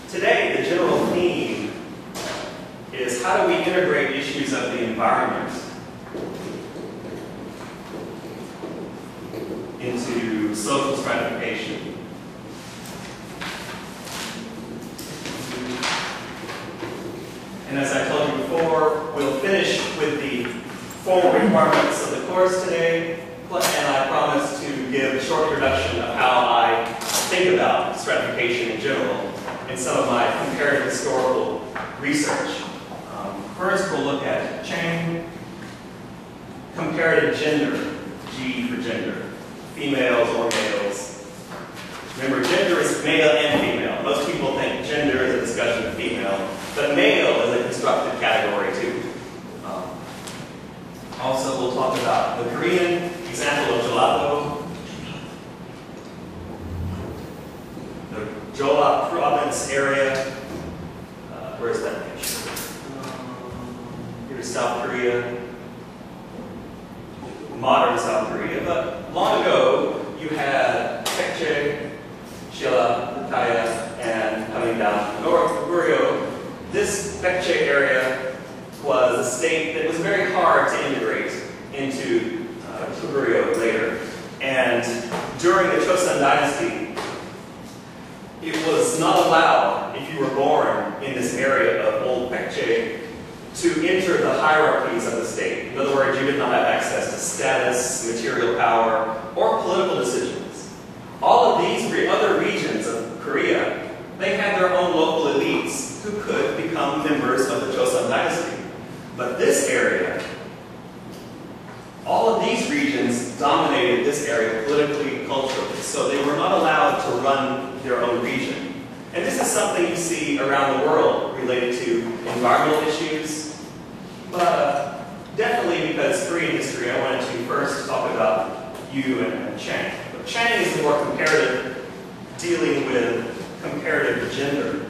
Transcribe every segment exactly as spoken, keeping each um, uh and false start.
Today, the general theme is how do we integrate issues of the environment into social stratification. And as I told you before, we'll finish with the formal requirements of the course today, and I promise to give a short introduction of how I think about stratification in general in some of my comparative historical research. Um, first, we'll look at chain, comparative gender, G for gender, females or males. Remember, gender is male and female. Most people think gender is a discussion of female, but male is a constructed category too. Um, also, we'll talk about the Korean example of Jolla-do, the Jolla Province area. Uh, where is that picture? Here's South Korea, modern South Korea, but long ago you had Pekche, Jolla, and coming down to north, Goryeo. This Pekche area was a state that was very hard to integrate into uh, Goryeo later. And during the Joseon dynasty, it was not allowed, if you were born in this area of old Pekche, to enter the hierarchies of the state. In other words, you did not have access to status, material power, or political decisions. All of these re other regions of Korea, they had their own local elites who could become members of the Joseon dynasty. But this area, all of these regions dominated this area politically, culturally, so they were not allowed to run their own region. And this is something you see around the world related to environmental issues, but uh, definitely because Korean history, I wanted to first talk about Yu and, and Chang. But Chang is more comparative, dealing with comparative gender.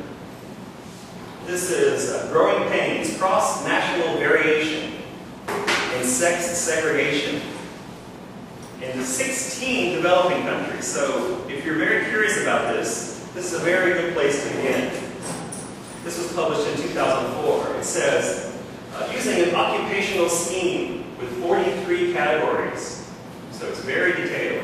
This is uh, growing pains, cross-national variation in sex segregation in the sixteen developing countries. So if you're very curious about this, this is a very good place to begin. This was published in two thousand four. It says, uh, using an occupational scheme with forty-three categories, so it's very detailed,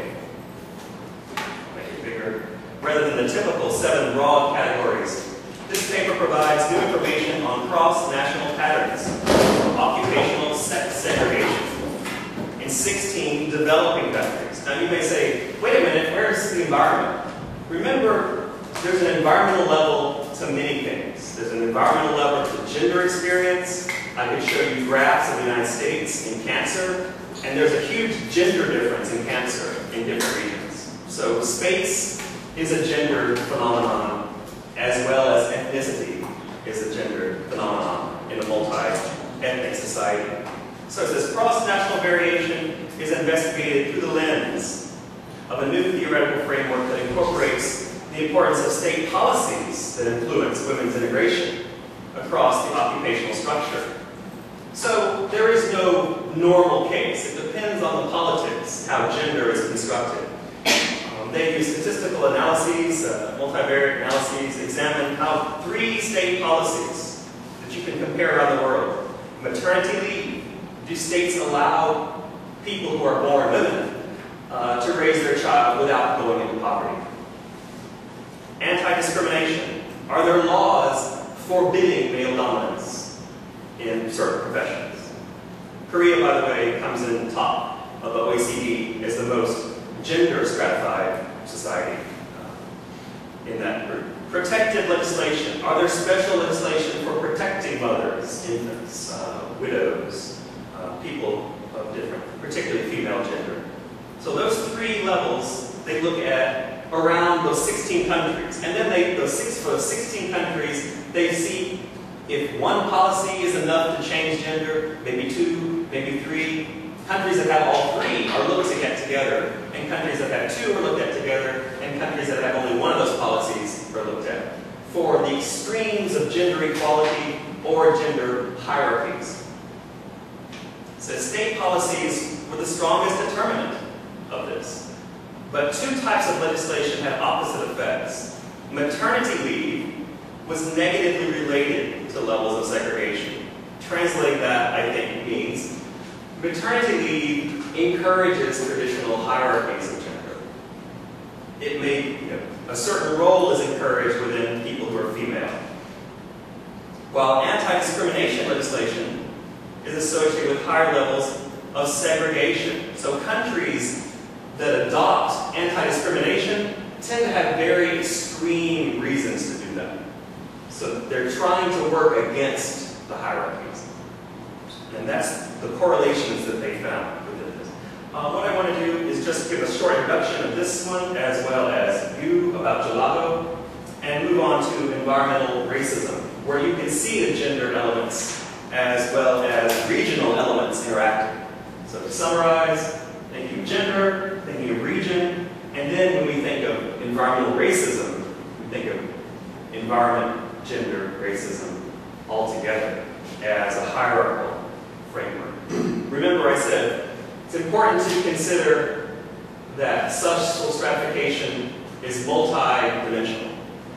make it bigger, rather than the typical seven broad categories. This paper provides new information on cross-national patterns of occupational sex segregation in sixteen developing countries. Now you may say, wait a minute, where's the environment? Remember, there's an environmental level to many things. There's an environmental level to gender experience. I can show you graphs of the United States in cancer, and there's a huge gender difference in cancer in different regions. So space is a gender phenomenon, as well as ethnicity is a gender phenomenon in a multi-ethnic society. So it says cross-national variation is investigated through the lens of a new theoretical framework that incorporates the importance of state policies that influence women's integration across the occupational structure. So there is no normal case. It depends on the politics, how gender is constructed. Um, they use statistical analyses, uh, multivariate analyses, examine how three state policies that you can compare around the world. Maternity leave. Do states allow people who are born women uh, to raise their child without going into poverty? Anti-discrimination. Are there laws forbidding male dominance in certain professions? Korea, by the way, comes in top of the O E C D as the most gender-stratified society uh, in that group. Protective legislation. Are there special legislation for protecting mothers, infants, uh, widows, uh, people of different, particularly female gender? So those three levels, they look at around those sixteen countries. And then they, those six, for those sixteen countries, they see if one policy is enough to change gender, maybe two, maybe three. Countries that have all three are looked at together, and countries that have two are looked at together, and countries that have only one of those policies are looked at for the extremes of gender equality or gender hierarchies. So state policies were the strongest determinant of this. But two types of legislation have opposite effects. Maternity leave was negatively related to levels of segregation. Translating that, I think, means maternity leave encourages traditional hierarchies of gender. It may, you know, a certain role is encouraged within people who are female. While anti-discrimination legislation is associated with higher levels of segregation. So countries that adopt anti-discrimination tend to have very extreme reasons to do that. So they're trying to work against the hierarchies. And that's the correlations that they found within this. Uh, what I want to do is just give a short introduction of this one, as well as view about Jolla-do, and move on to environmental racism, where you can see the gender elements as well as regional elements interacting. So to summarize, thinking of gender, thinking of region, and then when we think of environmental racism, we think of environment, gender, racism all together as a hierarchical framework. Remember I said it's important to consider that social stratification is multi-dimensional.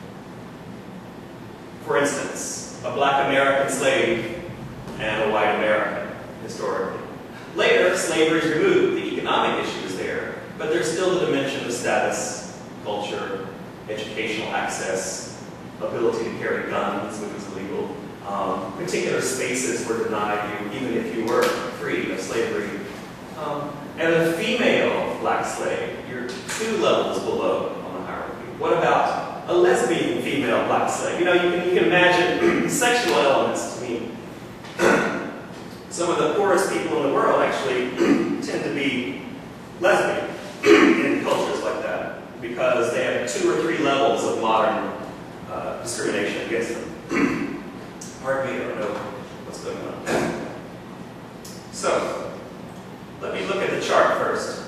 For instance, a black American slave and a white American, historically. Later, slavery is removed. The economic issue is there, but there's still the dimension of status, culture, educational access, ability to carry guns, which was illegal. Um, particular spaces were denied you, even if you were free of slavery. Um, and a female black slave, you're two levels below on the hierarchy. What about a lesbian female black slave? You know, you can, you can imagine sexual elements to me. Some of the poorest people in the world actually tend to be lesbian in cultures like that because they have two or three levels of modern uh, discrimination against them. Pardon me, I don't know what's going on. So, let me look at the chart first.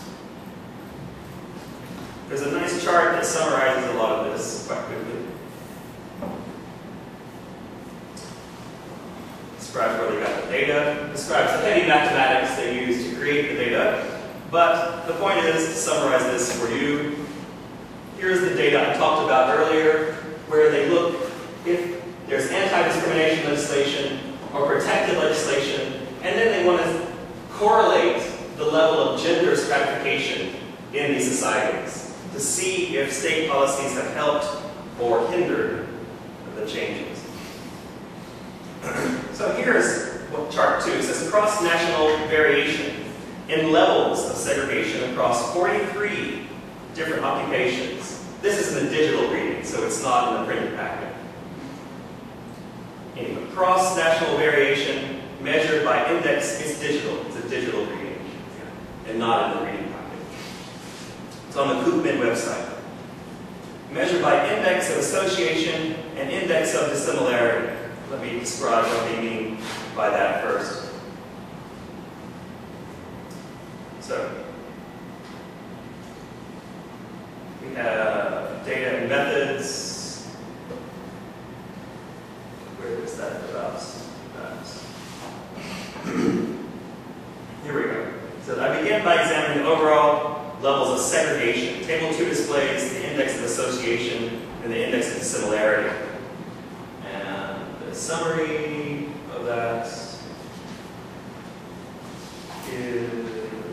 There's a nice chart that summarizes a lot of this quite quickly. Describes where they got the data, describes the heavy mathematics they use to create the data. But the point is to summarize this for you. Here's the data I talked about earlier, where they look if there's anti-discrimination legislation or protected legislation, and then they want to correlate the level of gender stratification in these societies to see if state policies have helped or hindered the changes. So here's what chart two says: cross-national variation in levels of segregation across forty-three different occupations. This is in the digital reading, so it's not in the printed packet. Anyway, cross-national variation measured by index is digital. It's a digital reading, and not in the reading packet. It's on the Koopman website. Measured by index of association and index of dissimilarity. Let me describe what they mean by that first. So, we have data and methods. Where is that about? Here we go. So I begin by examining the overall levels of segregation. Table two displays the index of association and the index of dissimilarity. And the summary of that is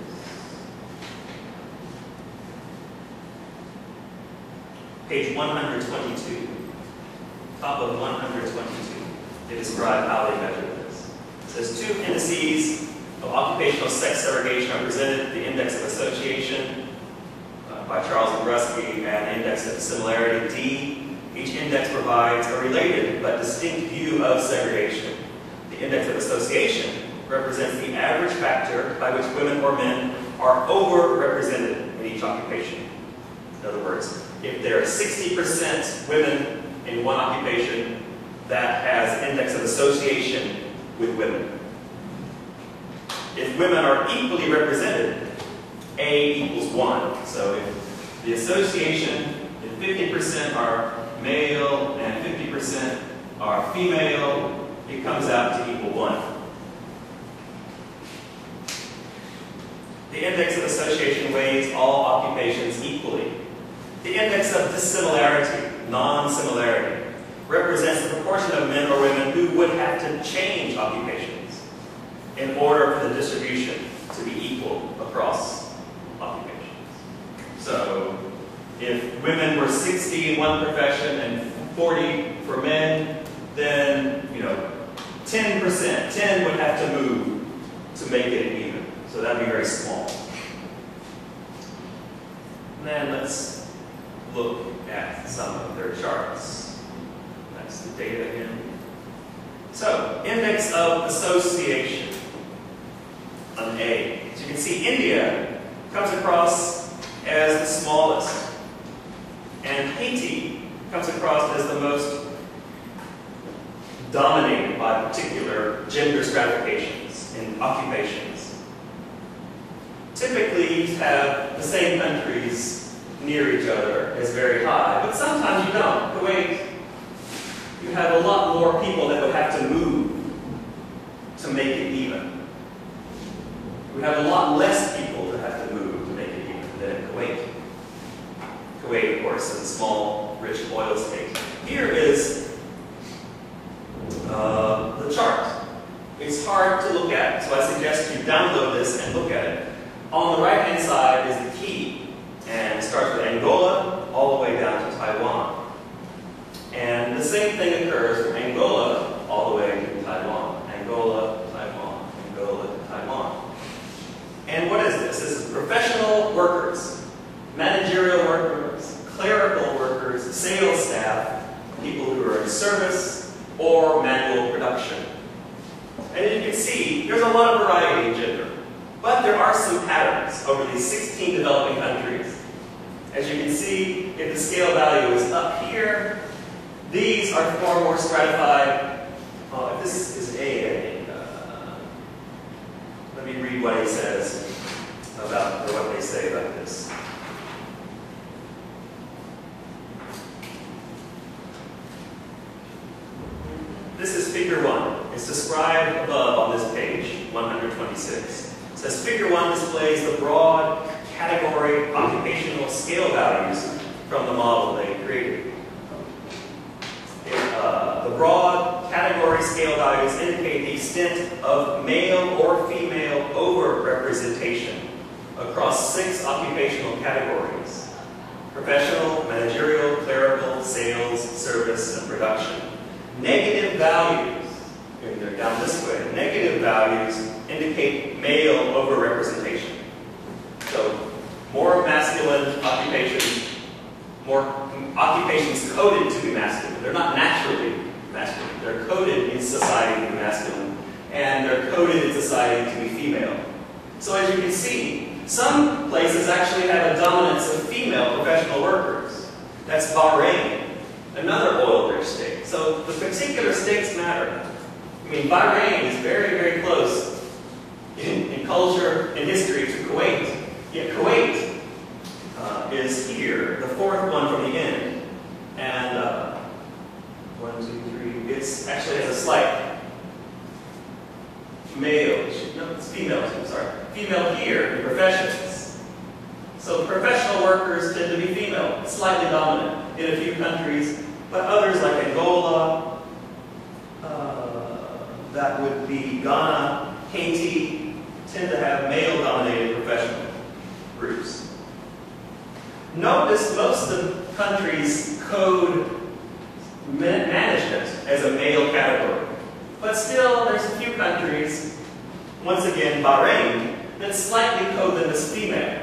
page one hundred twenty-two, top of one hundred twenty-two. They describe how they measure this. It says two indices of occupational sex segregation are presented: the index of association uh, by Charles and Brusky and the index of dissimilarity, D. Each index provides a related but distinct view of segregation. The index of association represents the average factor by which women or men are overrepresented in each occupation. In other words, if there are sixty percent women in one occupation, that has index of association with women. If women are equally represented, A equals one. So if the association, if fifty percent are male and fifty percent are female, it comes out to equal one. The index of association weighs all occupations equally. The index of dissimilarity, non-similarity, represents the proportion of men or women who would have to change occupations in order for the distribution to be equal across occupations. So if women were sixty in one profession and forty for men, then, you know, ten percent, ten would have to move to make it even. So that would be very small. And then let's look at some of their charts. That's the data again. So, index of association, an A. As you can see, India comes across as the smallest, and Haiti comes across as the most dominated by particular gender stratifications in occupations. Typically, you have the same countries near each other as very high, but sometimes you don't. Kuwait, you have a lot more people that would have to move to make it even. We have a lot less people that have to move to make it even than in Kuwait. Kuwait, of course, is a small, rich oil state. Here is uh, the chart. It's hard to look at, so I suggest you download this and look at it. On the right-hand side is the key, and it starts with Angola all the way down to Taiwan. And the same thing occurs from Angola all the way to Taiwan. Angola, Taiwan, Angola, Taiwan. And what is this? This is professional workers, managerial workers, clerical workers, sales staff, people who are in service or manual production. And as you can see, there's a lot of variety in gender. But there are some patterns over these sixteen developing countries. As you can see, if the scale value is up here, these are far more stratified. Oh, if this is A, I think. Uh, let me read what he says about, or what they say about this. This is figure one. It's described above on this page, one hundred twenty-six. It says figure one displays the broad category occupational scale values from the model they created. It, uh, the broad category scale values indicate the extent of male or female overrepresentation across six occupational categories: professional, managerial, clerical, sales, service, and production. Negative values, they're down this way, negative values indicate male overrepresentation. So more masculine occupations, more occupations coded to be masculine. They're not naturally masculine. They're coded in society to be masculine, and they're coded in society to be female. So as you can see, some places actually have a dominance of female professional workers. That's Bahrain, another oil-rich state. So the particular states matter. I mean, Bahrain is very, very close in, in culture and history to Kuwait. Yet Kuwait uh, is here, the fourth one from the end. And uh, one, two, three, it's actually has a slight male, no, it's female too, sorry. Female here in professions. So professional workers tend to be female, slightly dominant in a few countries, but others like Angola, uh, that would be Ghana, Haiti, tend to have male-dominated professional groups. Notice most of the countries code management as a male category. But still, there's a few countries, once again Bahrain, that slightly code them as female.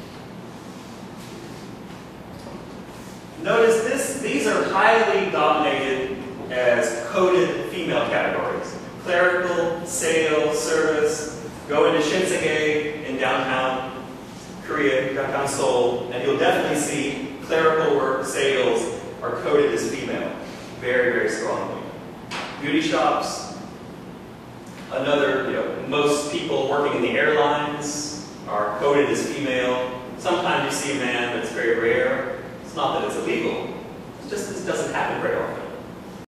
Notice this, these are highly dominated as coded female categories. Clerical, sales, service, go into Shinsegae in downtown Korea, downtown Seoul, and you'll definitely see clerical work, sales are coded as female, very, very strongly. Beauty shops, another, you know, most people working in the airlines are coded as female. Sometimes you see a man, but it's very rare. It's not that it's illegal, it's just this doesn't happen very often.